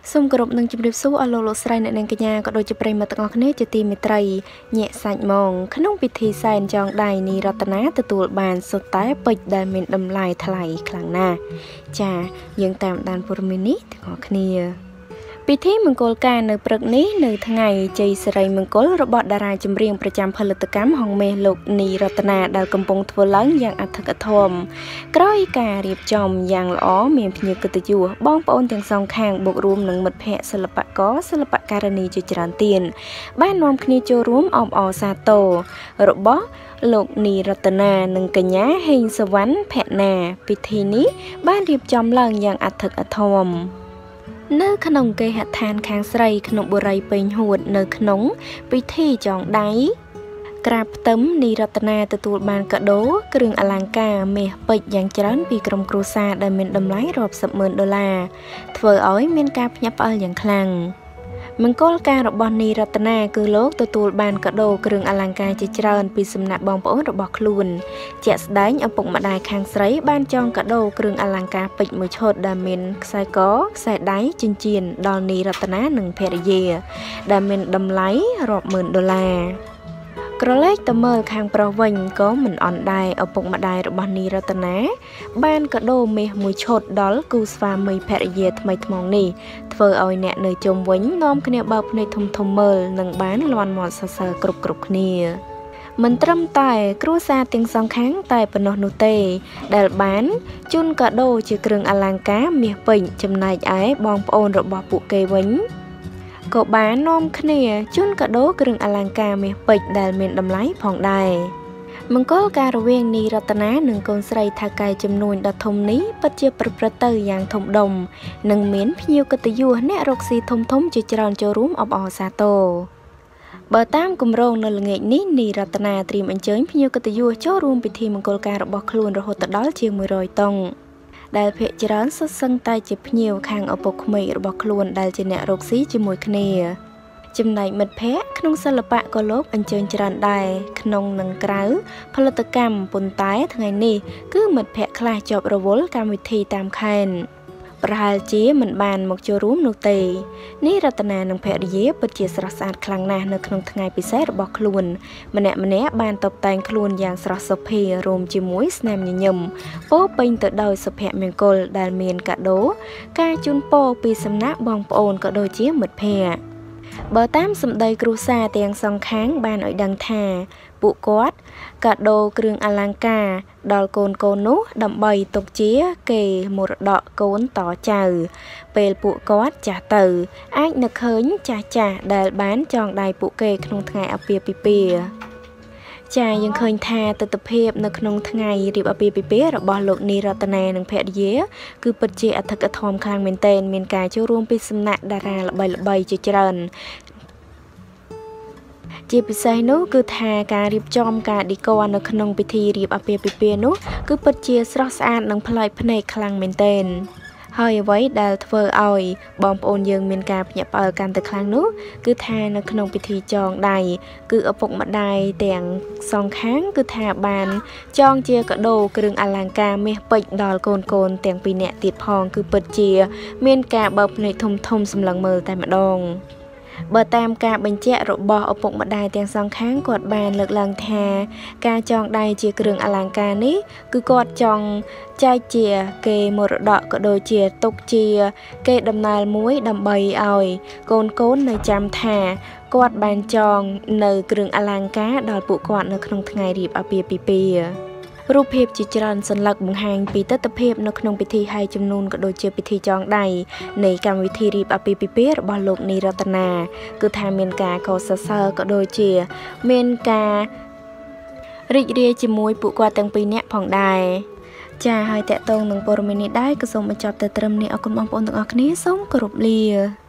សូមគោរពនឹងជម្រាបសួរអស់លោកស្រីអ្នកនាងកញ្ញាក៏ដូចជាប្រិយមិត្តទាំងអស់គ្នាជាទីមេត្រីញាក់សាច់ម៉ងក្នុងពិធីសែនចងដៃនីរតនាទទួលបានសុទ្ធតែពេជ្រដែលមានតម្លៃថ្លៃខ្លាំងណាស់ចាយើងតាមដានព័ត៌មាននេះទាំងអស់គ្នាពិធីមង្គលការនៅព្រឹកនេះនៅថ្ងៃជ័យសិរីមង្គលរបស់តារាចម្រៀងប្រចាំផលិតកម្មហងមេលោកនីរតនាដែលកំពុងធ្វើឡើងយ៉ាងអធិកអធមក្រោយការរៀបចំយ៉ាងល្អមានភ្ញៀវកិត្តិយសបងប្អូនទាំងសងខាងបូករួមនឹងមិត្តភ័ក្តិសិល្បករសិល្បករនីជាច្រើនទៀតបាននាំគ្នាចូលរួមអបអរសាទររបស់លោកនីរតនានិងកញ្ញាហេងសវណ្ណភក្ណាពិធីនេះបានរៀបចំឡើងយ៉ាងអធិកអធមនៅក្នុងគេហដ្ឋានខាងស្រីក្នុងបុរីពេញហួតនៅក្នុងពិធីចងដៃក្រាបផ្ទឹមនីរតនាទទួលបានកាដូគ្រឿងអលង្ការមាសពេជ្រយ៉ាងច្រើនពីក្រុមគ្រួសារដែលមានតម្លៃរាប់សិបម៉ឺនដុល្លារធ្វើឲ្យមានការភ្ញាក់ផ្អើលយ៉ាងខ្លាំងមង្គលការរបស់នីរតនាគឺលោកទទួលបានកាដូគ្រឿងអលង្ការជាច្រើនពីសំណាក់បងប្អូនរបស់ខ្លួនជាក់ស្ដែងឪពុកម្ដាយខាងស្រីបានចងកាដូគ្រឿងអលង្ការពេជ្រមួយឈុតដែលមានខ្សែកខ្សែដៃចិញ្ចៀនដល់នីរតនានិងភរិយាដែលមានតម្លៃរាប់ម៉ឺនដុល្លារក្រឡេកទៅមើលខាងប្រុសវិញក៏មិនអន់ដែរឪពុកម្ដាយរបស់នីរតនាបានកាដូមាសមួយឈុតដល់គូស្វាមីភរិយាថ្មីថ្មោងនេះធ្វើឲ្យអ្នកនៅជុំវិញនាំគ្នាបើកភ្នែកធំមើលនិងបានលាន់មាត់សរសើរគ្រប់គ្នាមិនត្រឹមតែគ្រួសារទាំងសងខាងតែប៉ុណ្ណោះនោះទេដែលបានជូនកាដូជាគ្រឿងអលង្ការមាសពេជ្រចំណែកឯបងប្អូនរបស់ពួកគេវិញក៏បាននាំគ្នាជូនកាដូគ្រឿងអលង្ការមាសពេជ្រដែលមានតម្លៃផងដែរមង្គលការរវាងនីរតនានិងកូនស្រីថាកែចំនួនដ៏ធំនេះពិតជាប្រព្រឹត្តទៅយ៉ាងធំដុំនិងមានភ្ញៀវកិត្តិយសអ្នករកស៊ីធំជាច្រើនចូលរួមអបអរសាទរបើតាមគម្រោងនៅល្ងាចនេះនីរតនាត្រៀមអញ្ជើញភ្ញៀវកិត្តិយសចូលរួមពិធីមង្គលការរបស់ខ្លួនរហូតដល់ជាង100តុងដែលភាគច្រើនសុទ្ធសឹងតែជាភ្ញៀវខាងឪពុកក្មេករបស់ខ្លួនដែលជាអ្នករកស៊ីជាមួយគ្នាចំណែកមិត្តភ័ក្តិក្នុងសិល្បៈក៏លោកអញ្ជើញច្រើនដែរក្នុងនិងក្រៅផលិតកម្មប៉ុន្តែថ្ងៃនេះគឺមិត្តភ័ក្តិខ្លះជាប់រវល់កម្មវិធីតាមខេត្តប្រហែលជាមិនបានមកចូលរួមនោះទេនេះរតនានិងភរិយាពិតជាស្រស់ស្អាតខ្លាំងណាស់នៅក្នុងថ្ងៃពិសេសរបស់ខ្លួនម្នាក់បានតុបតែងខ្លួនយ៉ាងស្រស់សុភារួមជាមួយស្នាមញញឹមពោពេញទៅដោយសុភមង្គលដែលមានកាដូការជូនពរពីសំណាក់បងប្អូនក៏ដូចជាមិត្តភ័ក្តិបើតាមសម្ដីគ្រួសារទាំងសងខាងបានឲ្យដឹងថាពួកគាត់កាដូគ្រឿងអលង្ការដល់កូននោះដើម្បីទុកជាកេរមរតកកូនតចៅពេលពួកគាត់ចាស់ទៅអាចនឹកឃើញចាស់ដែលបានចងដៃពួកគេក្នុងថ្ងៃអាពាហ៍ពិពាហ៍ចាយើងឃើញថាទស្សនភាពនៅក្នុងថ្ងៃរៀបអាពាហ៍ពិពាហ៍របស់លោកនីរតនានិងភរិយាគឺពិតជាអធិកអធមខ្លាំងមែនទែនមានការចូលរួមពីសំណាក់តារាល្បីៗជាច្រើនជាពិសេសនោះគឺថាការរៀបចំការឌីក័រនៅក្នុងពិធីរៀបអាពាហ៍ពិពាហ៍នោះគឺពិតជាស្រស់ស្អាតនិងប្លែកភ្នែកខ្លាំងមែនទែនហើយអ្វីដែលធ្វើឲ្យបងប្អូនយើងមានការភ្ញាក់ផ្អើលកាន់តែខ្លាំងនោះគឺថានៅក្នុងពិធីចងដៃគឺឪពុកម្ដាយទាំងសងខាងគឺថាបានចងជាកាដូគ្រឿងអលង្ការមាសពេជ្រដល់កូនទាំងពីរនាក់ទៀតផងគឺពិតជាមានការបើកភ្នែកធំសម្លឹងមើលតែម្ដងបើតាមការបញ្ជាក់របស់ឪពុកម្ដាយទាំងសងខាងគាត់បានលើកឡើងថាការចងដៃជាគ្រឿងអលង្ការនេះគឺគាត់ចង់ចែកជាកេរមរតកក៏ដូចជាទុកជាកេរដំណើរមួយដើម្បីឲ្យកូននៅចាំថាគាត់បានចងនៅគ្រឿងអលង្ការដល់ពួកគាត់នៅក្នុងថ្ងៃរៀបអាពាហ៍ពិពាហ៍រូបភាពជាច្រើនសន្លឹកបង្ហាញពីទស្សនភាពនៅក្នុងពិធីហែជំនូនក៏ដូចជាពិធីចងដៃនៃកម្មវិធីរៀបអាពាហ៍ពិពាហ៍របស់លោកនីរតនាគឺថាមានការកោតសរសើរក៏ដូចជាមានការរីករាយជាមួយពួកគាត់ទាំងពីរនាក់ផងដែរចាហើយតកតងនឹងព័ត៌មាននេះដែរក៏សូមបញ្ចប់តែត្រឹមនេះអរគុណបងប្អូនទាំងអស់គ្នាសូមគោរពលា